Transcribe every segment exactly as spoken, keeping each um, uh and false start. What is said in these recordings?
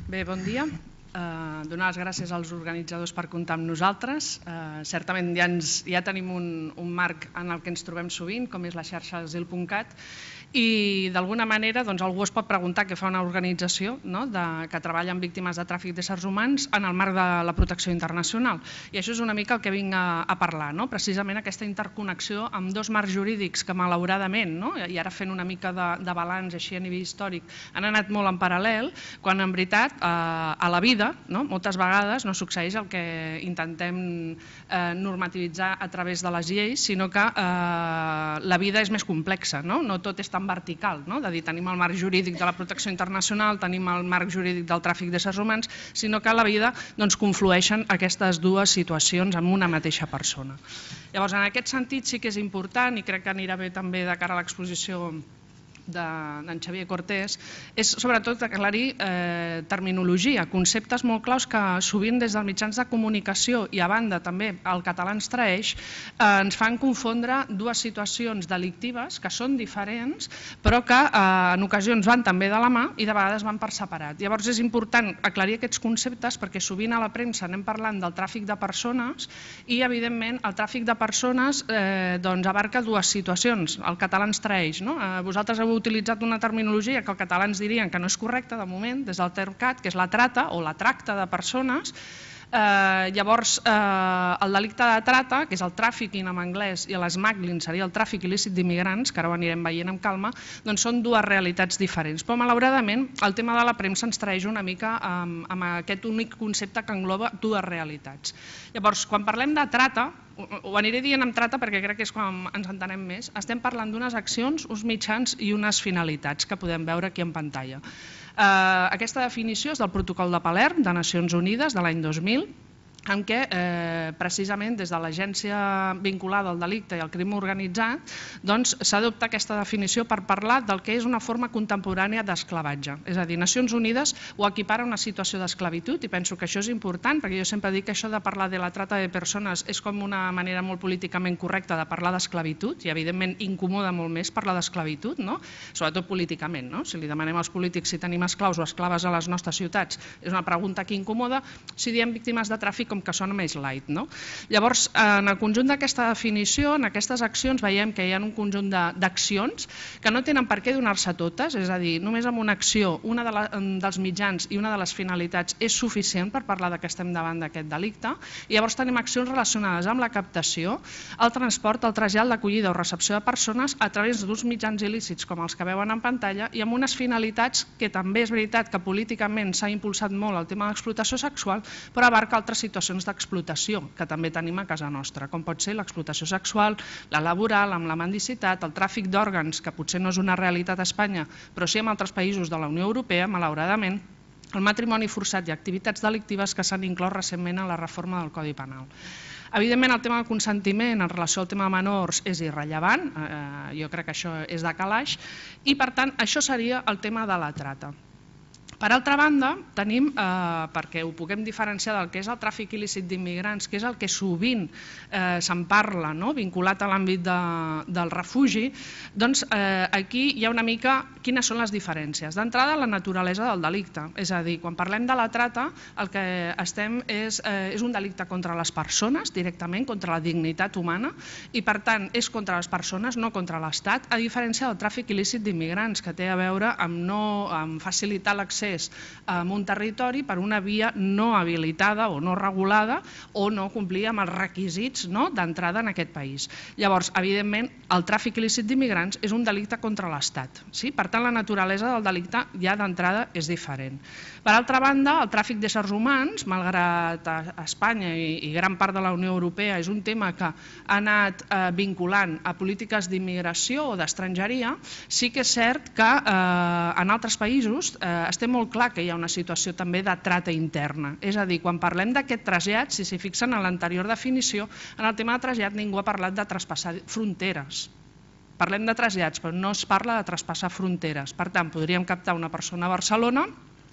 Bé, bon dia. Uh, donar les gràcies als organitzadors per comptar amb nosaltres. Uh, certament ja, ens, ja tenim un, un marc en el que ens trobem sovint, com és la xarxa asil punt cat, i d'alguna manera doncs, algú es pot preguntar què fa una organització, no? de, que treballa amb víctimes de tràfic d'éssers humans en el marc de la protecció internacional. I això és una mica el que vinc a, a parlar, no? Precisament aquesta interconnexió amb dos marcs jurídics que malauradament, no? i ara fent una mica de, de balanç així a nivell històric, han anat molt en paral·lel, quan en veritat eh, a la vida no? moltes vegades no succeeix el que intentem eh, normativitzar a través de les lleis, sinó que eh, la vida és més complexa, no, no tot és tan vertical, no? de dir tenim el marc jurídic de la protecció internacional, tenim el marc jurídic del tràfic d'éssers humans, sinó que a la vida doncs, conflueixen aquestes dues situacions en una mateixa persona. Llavors, en aquest sentit sí que és important, i crec que anirà bé també de cara a l'exposició d'en Xavier Cortés, és sobretot aclarir eh, terminologia, conceptes molt claus que sovint des dels mitjans de comunicació i a banda també el català ens traeix, eh, ens fan confondre dues situacions delictives que són diferents però que eh, en ocasions van també de la mà i de vegades van per separat. Llavors és important aclarir aquests conceptes perquè sovint a la premsa anem parlant del tràfic de persones i evidentment el tràfic de persones eh, doncs abarca dues situacions, el català ens traeix, no? Eh, vosaltres heu utilitzat una terminologia que el català ens dirien que no és correcta de moment, des del TERCAT, que és la trata o la tracta de persones. Eh, llavors, eh, el delicte de trata, que és el tràfiquing en anglès, i l'smuggling seria el tràfic il·lícit d'immigrants, que ara ho anirem veient amb calma, doncs són dues realitats diferents. Però malauradament el tema de la premsa ens traeix una mica amb, amb aquest únic concepte que engloba dues realitats. Llavors, quan parlem de trata, ho aniré dient amb trata perquè crec que és quan ens entenem més, estem parlant d'unes accions, uns mitjans i unes finalitats que podem veure aquí en pantalla. Eh, aquesta definició és del Protocol de Palerm de Nacions Unides de l'any dos mil, en què eh, precisament des de l'agència vinculada al delicte i al crim organitzat doncs s'adopta aquesta definició per parlar del que és una forma contemporània d'esclavatge. És a dir, Nacions Unides ho equipara a una situació d'esclavitud i penso que això és important perquè jo sempre dic que això de parlar de la trata de persones és com una manera molt políticament correcta de parlar d'esclavitud i evidentment incomoda molt més parlar d'esclavitud, no? Sobretot políticament. No? Si li demanem als polítics si tenim esclaus o esclaves a les nostres ciutats és una pregunta que incomoda. Si diem víctimes de tràfic com que sona més light. No? Llavors, en el conjunt d'aquesta definició, en aquestes accions, veiem que hi ha un conjunt d'accions que no tenen per què donar-se totes, és a dir, només amb una acció, una de la, dels mitjans i una de les finalitats és suficient per parlar que estem davant d'aquest delicte, i llavors tenim accions relacionades amb la captació, el transport, el trasllat, l'acollida o recepció de persones a través d'uns mitjans il·lícits com els que veuen en pantalla i amb unes finalitats que també és veritat que políticament s'ha impulsat molt el tema de l'explotació sexual, però abarca altres situacions d'explotació que també tenim a casa nostra, com pot ser l'explotació sexual, la laboral, amb la mendicitat, el tràfic d'òrgans, que potser no és una realitat a Espanya, però sí en altres països de la Unió Europea, malauradament, el matrimoni forçat i activitats delictives que s'han inclòs recentment a la reforma del Codi Penal. Evidentment, el tema del consentiment en relació al tema de menors és irrellevant, eh, jo crec que això és de calaix, i per tant això seria el tema de la trata. Per altra banda, tenim, eh, perquè ho puguem diferenciar del que és el tràfic il·lícit d'immigrants, que és el que sovint eh, se'n parla, no? vinculat a l'àmbit de, del refugi, doncs eh, aquí hi ha una mica quines són les diferències. D'entrada, la naturalesa del delicte, és a dir, quan parlem de la trata, el que estem és, eh, és un delicte contra les persones, directament, contra la dignitat humana, i per tant és contra les persones, no contra l'Estat, a diferència del tràfic il·lícit d'immigrants, que té a veure amb, no, amb facilitar l'accés en un territori per una via no habilitada o no regulada o no complir amb els requisits no, d'entrada en aquest país. Llavors, evidentment, el tràfic il·lícit d'immigrants és un delicte contra l'Estat. Sí? Per tant, la naturalesa del delicte ja d'entrada és diferent. Per altra banda, el tràfic d'éssers humans, malgrat a Espanya i, i gran part de la Unió Europea, és un tema que ha anat eh, vinculant a polítiques d'immigració o d'estrangeria, sí que és cert que eh, en altres països eh, estem molt clar que hi ha una situació també de trata interna. És a dir, quan parlem d'aquest trasllat, si s'hi fixen en l'anterior definició, en el tema de trasllat ningú ha parlat de traspassar fronteres. Parlem de trasllats, però no es parla de traspassar fronteres. Per tant, podríem captar una persona a Barcelona,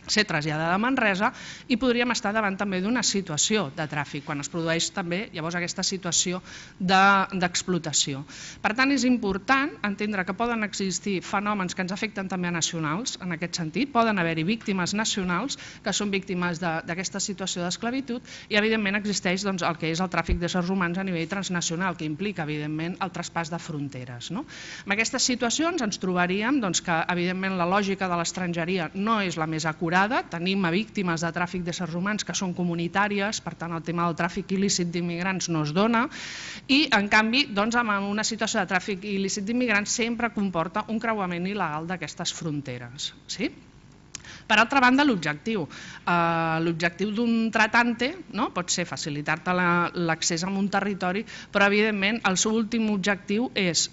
ser traslladada a Manresa i podríem estar davant també d'una situació de tràfic, quan es produeix també llavors aquesta situació d'explotació. Per tant, és important entendre que poden existir fenòmens que ens afecten també a nacionals, en aquest sentit, poden haver-hi víctimes nacionals que són víctimes d'aquesta situació d'esclavitud i, evidentment, existeix el que és el tràfic d'éssers humans a nivell transnacional, que implica, evidentment, el traspàs de fronteres. En aquestes situacions ens trobaríem que, evidentment, la lògica de l'estrangeria no és la més acurada. Tenim víctimes de tràfic d'éssers humans que són comunitàries, per tant el tema del tràfic il·lícit d'immigrants no es dona i en canvi en una situació de tràfic il·lícit d'immigrants sempre comporta un creuament il·legal d'aquestes fronteres. Per altra banda, l'objectiu. L'objectiu d'un tratante pot ser facilitar-te l'accés a un territori, però evidentment el seu últim objectiu és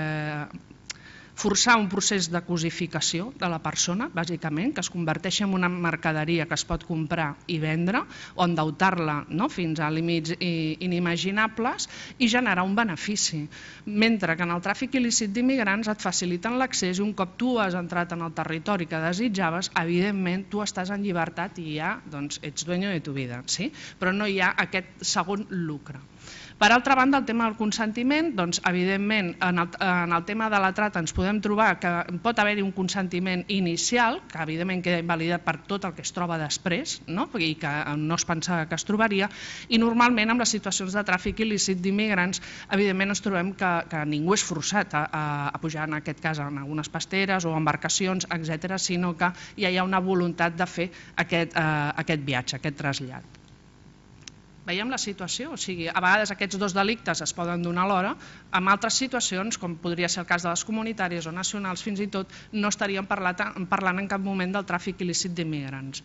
forçar un procés de cosificació de la persona, bàsicament, que es converteix en una mercaderia que es pot comprar i vendre o endeutar-la fins a límits inimaginables i generar un benefici. Mentre que en el tràfic il·lícit d'immigrants et faciliten l'accés i un cop tu has entrat en el territori que desitjaves, evidentment tu estàs en llibertat i ja ets dueño de tu vida, però no hi ha aquest segon lucre. Per altra banda, el tema del consentiment, doncs, evidentment, en el tema de la trata ens podem trobar que pot haver-hi un consentiment inicial, que evidentment queda invalidat per tot el que es troba després, i que no es pensava que es trobaria, i normalment amb les situacions de tràfic il·lícit d'immigrants, evidentment ens trobem que ningú és forçat a pujar, en aquest cas, en algunes pasteres o embarcacions, etcètera, sinó que ja hi ha una voluntat de fer aquest viatge, aquest trasllat. Veiem la situació, o sigui, a vegades aquests dos delictes es poden donar alhora, en altres situacions, com podria ser el cas de les comunitàries o nacionals, fins i tot no estaríem parlant en cap moment del tràfic il·lícit d'immigrants.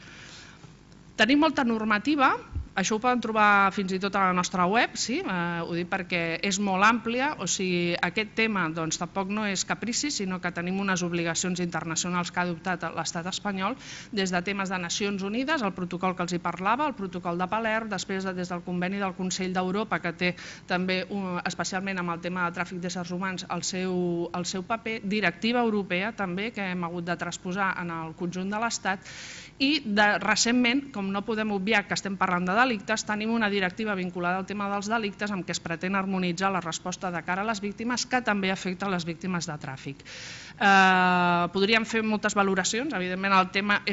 Tenim molta normativa, això ho poden trobar fins i tot a la nostra web, ho dic perquè és molt àmplia, o sigui, aquest tema tampoc no és caprici, sinó que tenim unes obligacions internacionals que ha adoptat l'estat espanyol, des de temes de Nacions Unides, el protocol que els hi parlava, el protocol de Palerm, després des del conveni del Consell d'Europa, que té també, especialment amb el tema de tràfic d'éssers humans, el seu paper, directiva europea també, que hem hagut de transposar en el conjunt de l'Estat, i recentment, com no podem obviar que estem parlant de delictes, tenim una directiva vinculada al tema dels delictes amb què es pretén harmonitzar la resposta de cara a les víctimes que també afecta les víctimes de tràfic. Podríem fer moltes valoracions, evidentment el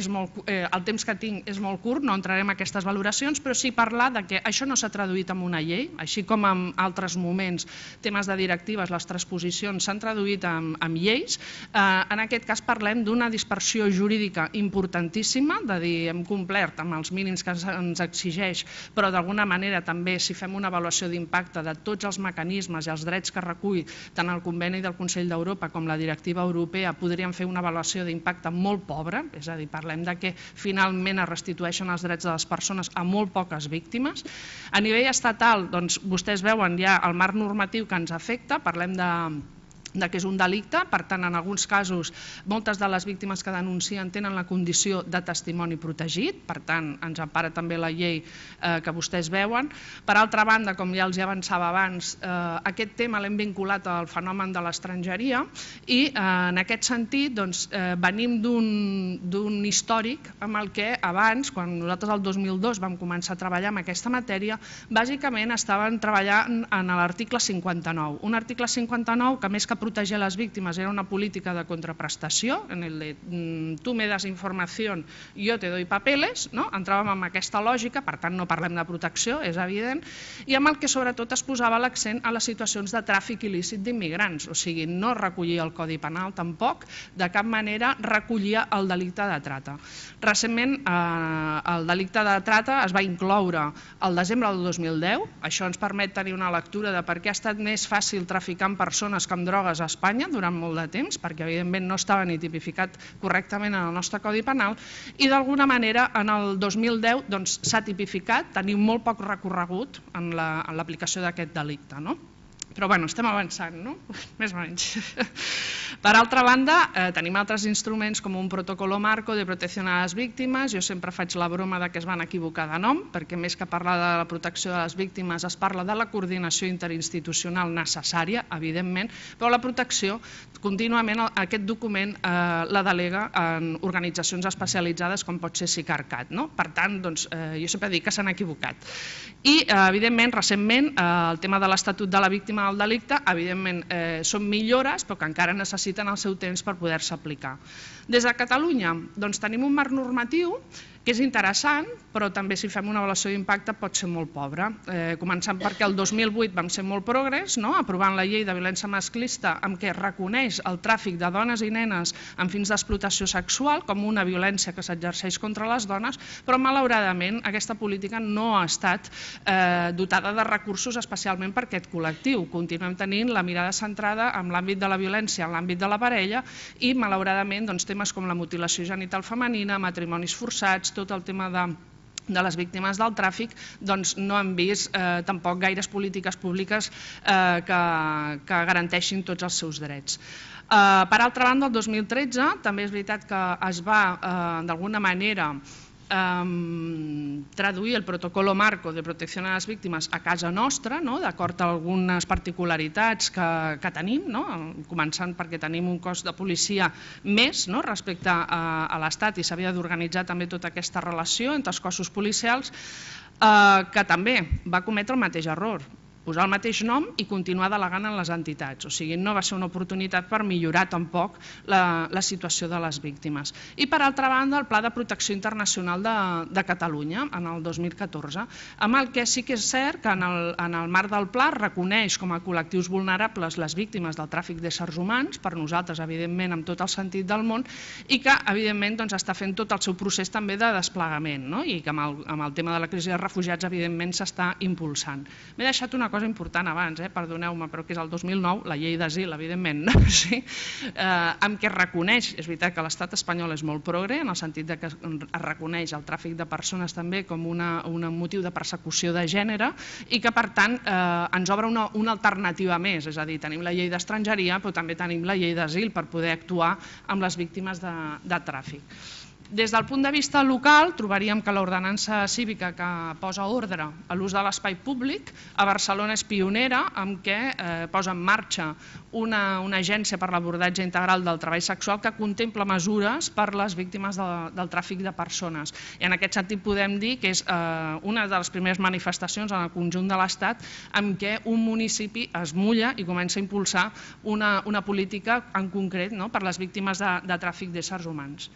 temps que tinc és molt curt, no entrarem en aquestes valoracions, però sí parlar que això no s'ha traduït en una llei, així com en altres moments temes de directives, les transposicions s'han traduït en lleis. En aquest cas parlem d'una dispersió jurídica importantíssima, de dir, hem complert amb els mínims que ens exigeix, però d'alguna manera també si fem una avaluació d'impacte de tots els mecanismes i els drets que recull tant el conveni del Consell d'Europa com la directiva europea, podríem fer una avaluació d'impacte molt pobra, és a dir, parlem de que finalment es restitueixen els drets de les persones a molt poques víctimes. A nivell estatal, doncs, vostès veuen ja el marc normatiu que ens afecta, parlem de que és un delicte, per tant, en alguns casos, moltes de les víctimes que denuncien tenen la condició de testimoni protegit, per tant, ens empara també la llei que vostès veuen. Per altra banda, com ja els avançava abans, aquest tema l'hem vinculat al fenomen de l'estrangeria i, en aquest sentit, venim d'un històric amb el que abans, quan nosaltres el dos mil dos vam començar a treballar en aquesta matèria, bàsicament estaven treballant en l'article cinquanta-nou. Un article cinquanta-nou que, més que proteger les víctimes, era una política de contraprestació, en el de tu me das informació, jo te doy papeles, entràvem en aquesta lògica, per tant no parlem de protecció, és evident, i amb el que sobretot es posava l'accent a les situacions de tràfic il·lícit d'immigrants, o sigui, no recollia el Codi Penal tampoc, de cap manera recollia el delicte de trata. Recentment el delicte de trata es va incloure el desembre del dos mil deu, això ens permet tenir una lectura de per què ha estat més fàcil traficar amb persones que amb drogues a Espanya durant molt de temps, perquè evidentment no estava ni tipificat correctament en el nostre Codi Penal, i d'alguna manera en el dos mil deu s'ha tipificat, tenim molt poc recorregut en l'aplicació d'aquest delicte. Però bueno, estem avançant, no? Més o menys. Per altra banda, eh, tenim altres instruments com un protocolo marco de protecció a les víctimes. Jo sempre faig la broma de que es van equivocar de nom, perquè més que parlar de la protecció de les víctimes es parla de la coordinació interinstitucional necessària, evidentment, però la protecció contínuament aquest document eh, la delega en organitzacions especialitzades com pot ser SICARCAT, no? Per tant, doncs, eh, jo sempre dic que s'han equivocat. I, eh, evidentment, recentment, eh, el tema de l'Estatut de la Víctima del delicte, evidentment, eh, són millores, però que encara necessiten el seu temps per poder-se aplicar. Des de Catalunya, doncs, tenim un marc normatiu que és interessant, però també si fem una avaluació d'impacte pot ser molt pobre. Eh, començant perquè el dos mil vuit vam ser molt progrés, no? Aprovant la llei de violència masclista amb què reconeix el tràfic de dones i nenes amb fins d'explotació sexual com una violència que s'exerceix contra les dones, però malauradament aquesta política no ha estat eh, dotada de recursos especialment per aquest col·lectiu. Continuem tenint la mirada centrada en l'àmbit de la violència, en l'àmbit de la parella i malauradament doncs, temes com la mutilació genital femenina, matrimonis forçats, tot el tema de, de les víctimes del tràfic, doncs no hem vist eh, tampoc gaires polítiques públiques eh, que, que garanteixin tots els seus drets. Eh, per altra banda, el dos mil tretze també és veritat que es va eh, d'alguna manera Um, traduir el protocolo marco de protecció a les víctimes a casa nostra, no? D'acord a algunes particularitats que, que tenim, no? Començant perquè tenim un cos de policia més, no? Respecte a, a l'Estat i s'havia d'organitzar també tota aquesta relació entre els cossos policials, eh, que també va cometre el mateix error, posar el mateix nom i continuar delegant en les entitats. O sigui, no va ser una oportunitat per millorar tampoc la, la situació de les víctimes. I per altra banda, el Pla de Protecció Internacional de, de Catalunya, en el dos mil catorze, amb el que sí que és cert que en el, en el marc del pla reconeix com a col·lectius vulnerables les víctimes del tràfic d'éssers humans, per nosaltres, evidentment, amb tot el sentit del món, i que, evidentment, doncs, està fent tot el seu procés també de desplegament, no? I que amb el, amb el tema de la crisi de refugiats, evidentment, s'està impulsant. M'he deixat una cosa important abans, eh, perdoneu-me, però que és el dos mil nou, la llei d'asil, evidentment, no? Sí? Eh, amb què reconeix, és veritat que l'estat espanyol és molt progre, en el sentit de que es reconeix el tràfic de persones també com una, un motiu de persecució de gènere i que, per tant, eh, ens obre una, una alternativa més, és a dir, tenim la llei d'estrangeria, però també tenim la llei d'asil per poder actuar amb les víctimes de, de tràfic. Des del punt de vista local, trobaríem que l'ordenança cívica que posa ordre a l'ús de l'espai públic a Barcelona és pionera, amb què eh, posa en marxa una, una agència per l'abordatge integral del treball sexual que contempla mesures per les víctimes de, del tràfic de persones. I en aquest sentit podem dir que és eh, una de les primeres manifestacions en el conjunt de l'Estat en què un municipi es mulla i comença a impulsar una, una política en concret, no?, per les víctimes de, de tràfic d'éssers humans.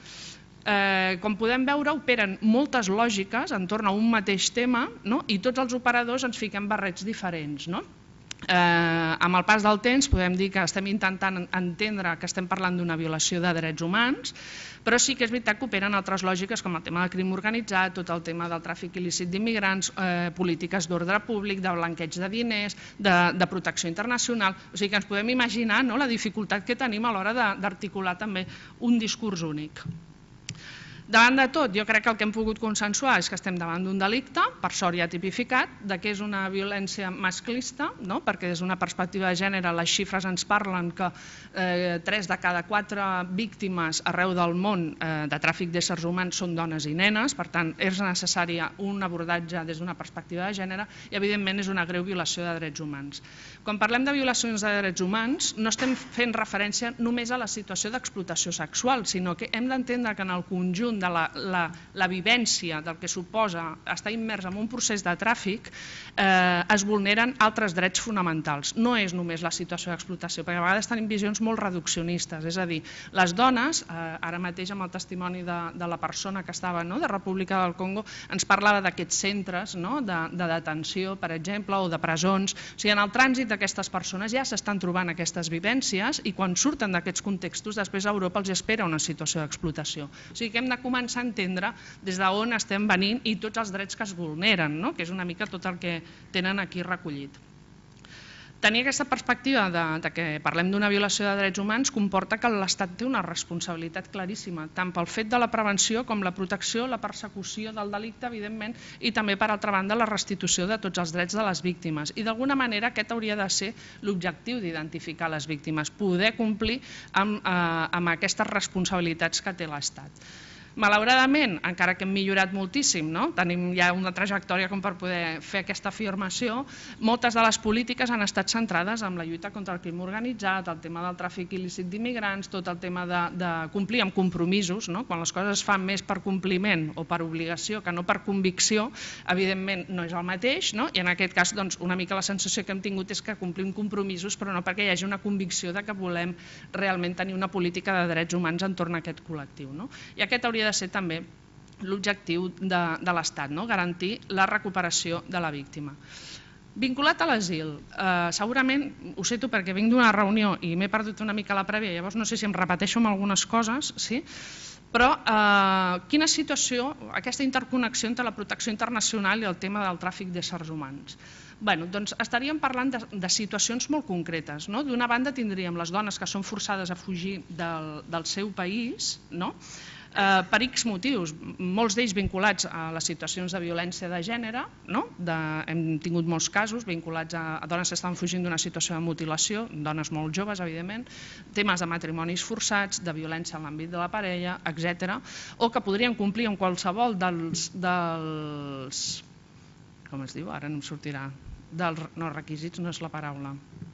Eh, com podem veure, operen moltes lògiques entorn a un mateix tema, no? I tots els operadors ens fiquem barrets diferents, no? Eh, amb el pas del temps podem dir que estem intentant entendre que estem parlant d'una violació de drets humans, però sí que és veritat que operen altres lògiques com el tema del crim organitzat, tot el tema del tràfic il·lícit d'immigrants, eh, polítiques d'ordre públic, de blanqueig de diners, de, de protecció internacional. O sigui que ens podem imaginar, no?, la dificultat que tenim a l'hora d'articular també un discurs únic. Davant de tot, jo crec que el que hem pogut consensuar és que estem davant d'un delicte, per sort ja tipificat, de què és una violència masclista, no? Perquè des d'una perspectiva de gènere les xifres ens parlen que eh, tres de cada quatre víctimes arreu del món eh, de tràfic d'éssers humans són dones i nenes, per tant és necessari un abordatge des d'una perspectiva de gènere i evidentment és una greu violació de drets humans. Quan parlem de violacions de drets humans no estem fent referència només a la situació d'explotació sexual, sinó que hem d'entendre que en el conjunt de la, la, la vivència del que suposa estar immers en un procés de tràfic eh, es vulneren altres drets fonamentals. No és només la situació d'explotació, perquè a vegades tenim visions molt reduccionistes, és a dir, les dones, eh, ara mateix amb el testimoni de, de la persona que estava, no?, de República del Congo, ens parlava d'aquests centres, no?, de, de detenció, per exemple, o de presons. O sigui, en el trànsit d'aquestes persones ja s'estan trobant aquestes vivències i quan surten d'aquests contextos, després a Europa els espera una situació d'explotació. O sigui que hem de començar a entendre des d'on estem venint i tots els drets que es vulneren, no?, que és una mica tot el que tenen aquí recollit. Tenir aquesta perspectiva de que parlem d'una violació de drets humans comporta que l'Estat té una responsabilitat claríssima, tant pel fet de la prevenció com la protecció, la persecució del delicte, evidentment, i també, per altra banda, la restitució de tots els drets de les víctimes. I d'alguna manera aquest hauria de ser l'objectiu d'identificar les víctimes, poder complir amb, eh, amb aquestes responsabilitats que té l'Estat. Malauradament, encara que hem millorat moltíssim, no? Tenim ja una trajectòria com per poder fer aquesta afirmació, moltes de les polítiques han estat centrades en la lluita contra el crim organitzat, el tema del tràfic il·lícit d'immigrants, tot el tema de, de complir amb compromisos, no? Quan les coses es fan més per compliment o per obligació que no per convicció, evidentment no és el mateix, no? I en aquest cas doncs, una mica la sensació que hem tingut és que complim compromisos però no perquè hi hagi una convicció de que volem realment tenir una política de drets humans entorn a aquest col·lectiu, no? I aquest hauria de ser també l'objectiu de, de l'Estat, no? Garantir la recuperació de la víctima. Vinculat a l'asil, eh, segurament, ho sé tu perquè vinc d'una reunió i m'he perdut una mica la prèvia, llavors no sé si em repeteixo amb algunes coses, sí? Però eh, quina situació, aquesta interconnexió entre la protecció internacional i el tema del tràfic d'éssers humans? Bé, doncs estaríem parlant de, de situacions molt concretes, no? D'una banda tindríem les dones que són forçades a fugir del, del seu país, no? Eh, per X motius, molts d'ells vinculats a les situacions de violència de gènere, no? De, hem tingut molts casos vinculats a, a dones que estan fugint d'una situació de mutilació, dones molt joves, evidentment, temes de matrimonis forçats, de violència en l'àmbit de la parella, etcètera, o que podrien complir amb qualsevol dels, dels com es diu? Ara no em sortirà. Dels, no, requisits no és la paraula.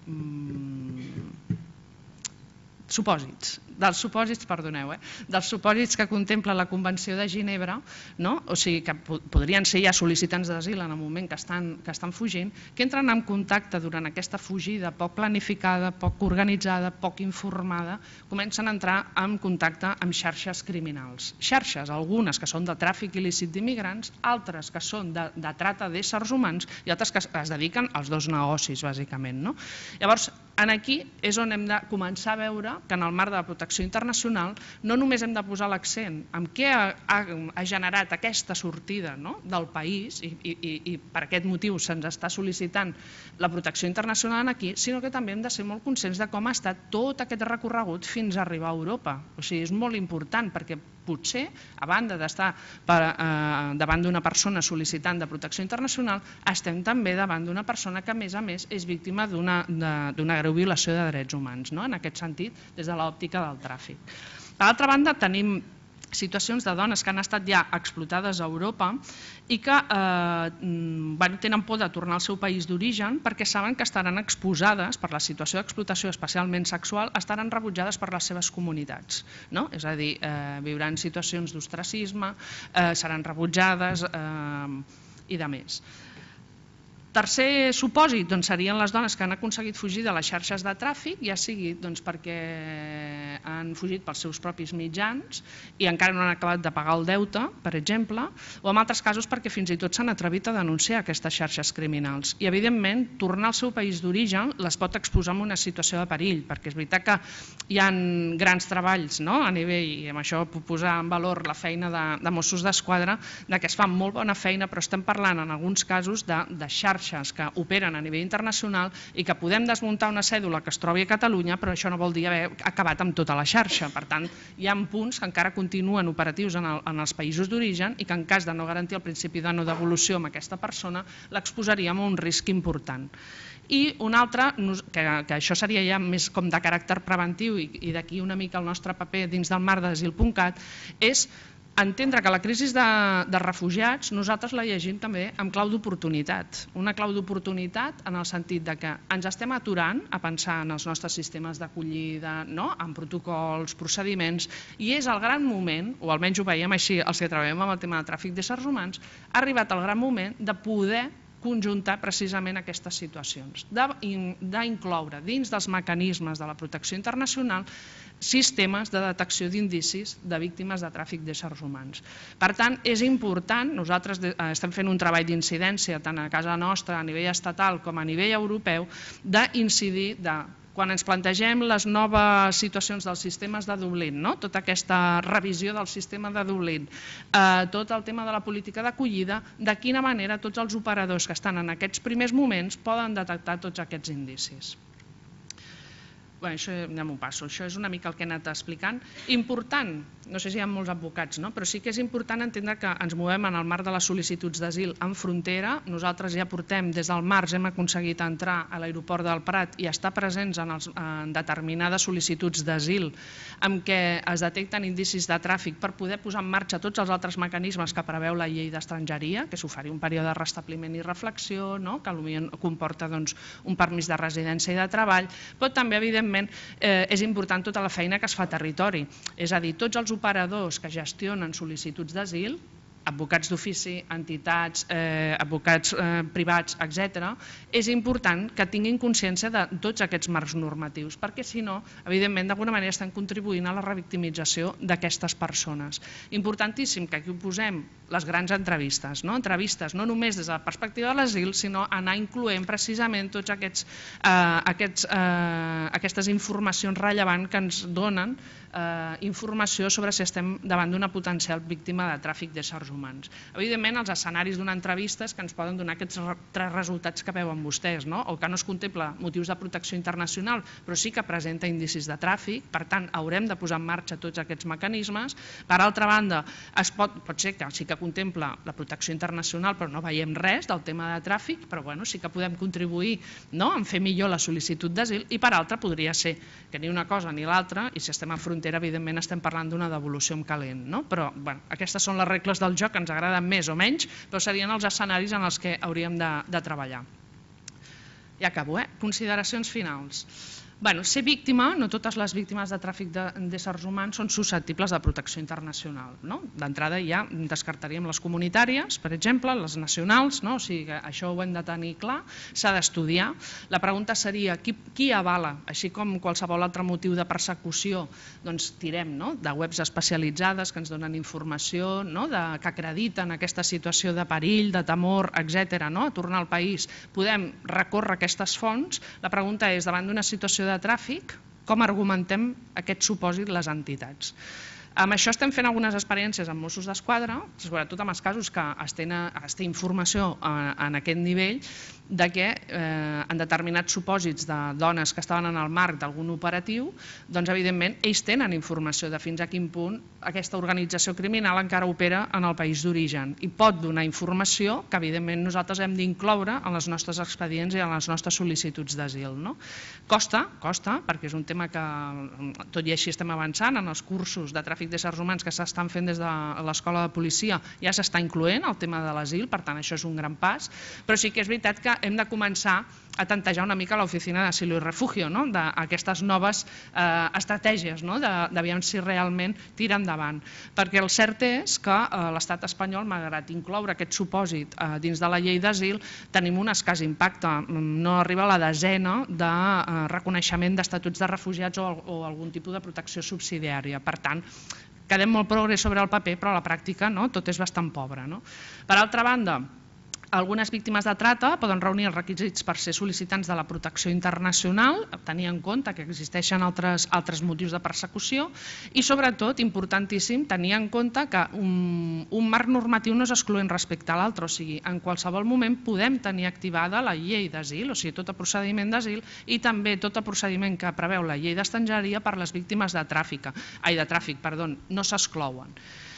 Mm, supòsits. Dels supòsits, perdoneu, eh? dels supòsits que contempla la Convenció de Ginebra, no? O sigui que podrien ser ja sol·licitants d'asil en el moment que estan, que estan fugint, que entren en contacte durant aquesta fugida poc planificada, poc organitzada, poc informada, comencen a entrar en contacte amb xarxes criminals. Xarxes, algunes que són de tràfic il·lícit d'immigrants, altres que són de, de trata d'éssers humans i altres que es dediquen als dos negocis, bàsicament, no? Llavors, aquí és on hem de començar a veure que en el marc de la protecció internacional no només hem de posar l'accent en què ha, ha, ha generat aquesta sortida, no? del país i, i, i per aquest motiu se'ns està sol·licitant la protecció internacional aquí, sinó que també hem de ser molt conscients de com ha estat tot aquest recorregut fins a arribar a Europa. O sigui, és molt important perquè potser, a banda d'estar eh, davant d'una persona sol·licitant de protecció internacional, estem també davant d'una persona que, a més a més, és víctima d'una greu violació de drets humans, no? En aquest sentit, des de l'òptica del tràfic. Per altra banda, tenim situacions de dones que han estat ja explotades a Europa i que eh, bueno, tenen por de tornar al seu país d'origen perquè saben que estaran exposades per la situació d'explotació, especialment sexual, estaran rebutjades per les seves comunitats, no? És a dir, eh, viuran situacions d'ostracisme, eh, seran rebutjades eh, i de més. Tercer supòsit doncs, serien les dones que han aconseguit fugir de les xarxes de tràfic, ja sigui doncs, perquè han fugit pels seus propis mitjans i encara no han acabat de pagar el deute, per exemple, o en altres casos perquè fins i tot s'han atrevit a denunciar aquestes xarxes criminals. I, evidentment, tornar al seu país d'origen les pot exposar en una situació de perill, perquè és veritat que hi ha grans treballs, no? A nivell, i amb això puc posar en valor la feina de, de Mossos d'Esquadra, de que es fa molt bona feina, però estem parlant en alguns casos de, de xarxes que operen a nivell internacional i que podem desmuntar una cèdula que es trobi a Catalunya, però això no vol dir haver acabat amb tota la xarxa. Per tant, hi ha punts que encara continuen operatius en, el, en els països d'origen i que en cas de no garantir el principi de no devolució amb aquesta persona l'exposaríem a un risc important. I un altre, que, que això seria ja més com de caràcter preventiu i, i d'aquí una mica el nostre paper dins del marc d'asil punt cat, és entendre que la crisi de, de refugiats nosaltres la llegim també amb clau d'oportunitat. Una clau d'oportunitat en el sentit de que ens estem aturant a pensar en els nostres sistemes d'acollida, no? En protocols, procediments, i és el gran moment, o almenys ho veiem així els que treballem amb el tema de tràfic d'éssers humans, ha arribat el gran moment de poder conjuntar precisament aquestes situacions, d'incloure dins dels mecanismes de la protecció internacional sistemes de detecció d'indicis de víctimes de tràfic d'éssers humans. Per tant, és important, nosaltres estem fent un treball d'incidència tant a casa nostra, a nivell estatal com a nivell europeu, d'incidir, de quan ens plantegem les noves situacions dels sistemes de Dublín, no? Tota aquesta revisió del sistema de Dublín, eh, tot el tema de la política d'acollida, de quina manera tots els operadors que estan en aquests primers moments poden detectar tots aquests indicis. Bé, això ja m'ho passo, això és una mica el que he anat explicant. Important, no sé si hi ha molts advocats, no? Però sí que és important entendre que ens movem en el marc de les sol·licituds d'asil en frontera. Nosaltres ja portem, des del març hem aconseguit entrar a l'aeroport del Prat i estar presents en, els, en determinades sol·licituds d'asil en què es detecten indicis de tràfic per poder posar en marxa tots els altres mecanismes que preveu la llei d'estrangeria, que s'oferir un període de restabliment i reflexió, no? Que potser comporta doncs, un permís de residència i de treball, però també, evidentment, eh, és important tota la feina que es fa a territori. És a dir, tots els operadors que gestionen sol·licituds d'asil, advocats d'ofici, entitats, eh, advocats eh, privats, etcètera, és important que tinguin consciència de tots aquests marcs normatius, perquè si no, evidentment, d'alguna manera estan contribuint a la revictimització d'aquestes persones. Importantíssim que aquí ho posem les grans entrevistes, no? Entrevistes no només des de la perspectiva de l'asil, sinó anar incloent precisament tots aquests, eh, aquests, eh, aquestes informacions rellevants que ens donen eh, informació sobre si estem davant d'una potencial víctima de tràfic d'éssers humans. Evidentment, els escenaris d'una entrevista és que ens poden donar aquests tres resultats que veuen vostès, no? O que no es contempla motius de protecció internacional, però sí que presenta indicis de tràfic, per tant, haurem de posar en marxa tots aquests mecanismes. Per altra banda, es pot, pot ser que sí que contempla la protecció internacional, però no veiem res del tema de tràfic, però bueno, sí que podem contribuir, no?, en fer millor la sol·licitud d'asil, i per altra podria ser que ni una cosa ni l'altra, i si estem en frontera, evidentment estem parlant d'una devolució en calent, no? Però bueno, aquestes són les regles del joc que ens agraden més o menys, però serien els escenaris en els que hauríem de, de treballar. Ja acabo, eh? Consideracions finals. Bueno, ser víctima, no totes les víctimes de tràfic d'éssers humans són susceptibles de protecció internacional, no? D'entrada ja descartaríem les comunitàries, per exemple, les nacionals, no? O sigui que això ho hem de tenir clar, s'ha d'estudiar. La pregunta seria qui, qui avala, així com qualsevol altre motiu de persecució, doncs tirem, no?, de webs especialitzades que ens donen informació, no?, de, que acrediten aquesta situació de perill, de temor, etcètera, no?, a tornar al país. Podem recórrer aquestes fonts. La pregunta és, davant d'una situació de tràfic, com argumentem aquest supòsit les entitats? Amb això estem fent algunes experiències amb Mossos d'Esquadra, sobretot en els casos que es té, es té informació en aquest nivell, de que eh, en determinats supòsits de dones que estaven en el marc d'algun operatiu, doncs evidentment ells tenen informació de fins a quin punt aquesta organització criminal encara opera en el país d'origen i pot donar informació que evidentment nosaltres hem d'incloure en els nostres expedients i en les nostres sol·licituds d'asil, no? Costa, costa, perquè és un tema que tot i així estem avançant en els cursos de tràfic d'éssers humans que s'estan fent des de l'escola de policia, ja s'està incloent el tema de l'asil, per tant això és un gran pas, però sí que és veritat que hem de començar a tantejar una mica l'oficina d'asilo i refugio, no?, d'aquestes noves eh, estratègies, no?, d'aviam si realment tira endavant. Perquè el cert és que eh, l'estat espanyol, malgrat incloure aquest supòsit eh, dins de la llei d'asil, tenim un escàs impacte. No arriba a la desena de eh, reconeixement d'estatuts de refugiats o, o algun tipus de protecció subsidiària. Per tant, quedem molt progrés sobre el paper, però a la pràctica, no?, tot és bastant pobre, no? Per altra banda, algunes víctimes de trata poden reunir els requisits per ser sol·licitants de la protecció internacional, tenir en compte que existeixen altres, altres motius de persecució i, sobretot, importantíssim, tenir en compte que un, un marc normatiu no és excloent respecte a l'altre, o sigui, en qualsevol moment podem tenir activada la llei d'asil, o sigui, tot el procediment d'asil i també tot el procediment que preveu la llei d'estrangeria per les víctimes de tràfic, ai, de tràfic, perdó, no s'exclouen.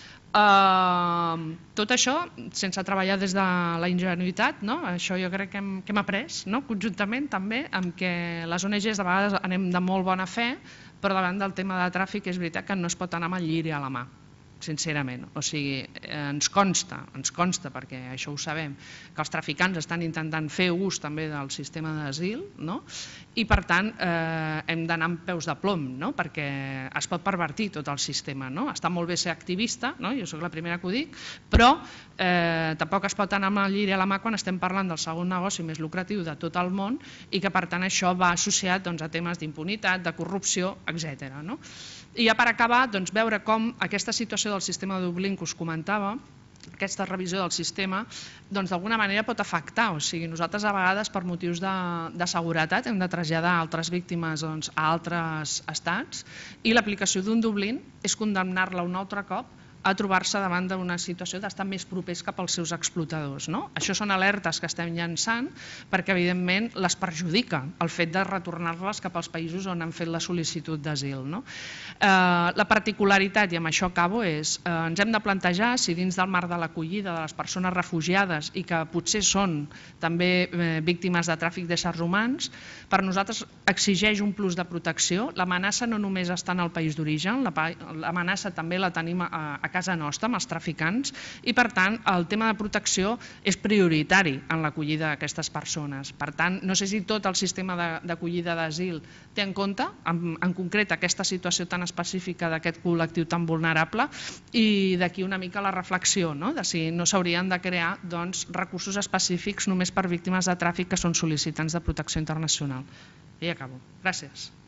Uh, tot això sense treballar des de la ingenuïtat, no? Això jo crec que hem, que hem après, no?, conjuntament també, amb que les O N Ges de vegades anem de molt bona fe, però davant del tema de tràfic és veritat que no es pot anar amb el lliri a la mà, sincerament. O sigui, ens consta, ens consta, perquè això ho sabem, que els traficants estan intentant fer ús també del sistema d'asil, no?, i per tant eh, hem d'anar amb peus de plom, no?, perquè es pot pervertir tot el sistema, no? Està molt bé ser activista, no?, jo soc la primera que ho dic, però eh, tampoc es pot anar amb el lliri a la mà quan estem parlant del segon negoci més lucratiu de tot el món i que per tant això va associat doncs, a temes d'impunitat, de corrupció, etcètera, no? I ja per acabar, doncs, veure com aquesta situació del sistema de Dublín que us comentava aquesta revisió del sistema doncs d'alguna manera pot afectar. O sigui, nosaltres a vegades per motius de, de seguretat hem de traslladar altres víctimes doncs, a altres estats i l'aplicació d'un Dublín és condemnar-la un altre cop a trobar-se davant d'una situació d'estar més propers cap als seus explotadors. No? Això són alertes que estem llançant perquè evidentment les perjudica el fet de retornar-les cap als països on han fet la sol·licitud d'asil. No? Eh, la particularitat, i amb això acabo, és eh, ens hem de plantejar si dins del marc de l'acollida de les persones refugiades i que potser són també eh, víctimes de tràfic d'éssers humans, per nosaltres exigeix un plus de protecció. L'amenaça no només està en el país d'origen, l'amenaça també la tenim a, a casa nostra amb els traficants i per tant el tema de protecció és prioritari en l'acollida d'aquestes persones. Per tant, no sé si tot el sistema d'acollida d'asil té en compte en, en concret aquesta situació tan específica d'aquest col·lectiu tan vulnerable i d'aquí una mica la reflexió, no? De si no s'haurien de crear doncs, recursos específics només per víctimes de tràfic que són sol·licitants de protecció internacional. I acabo. Gràcies.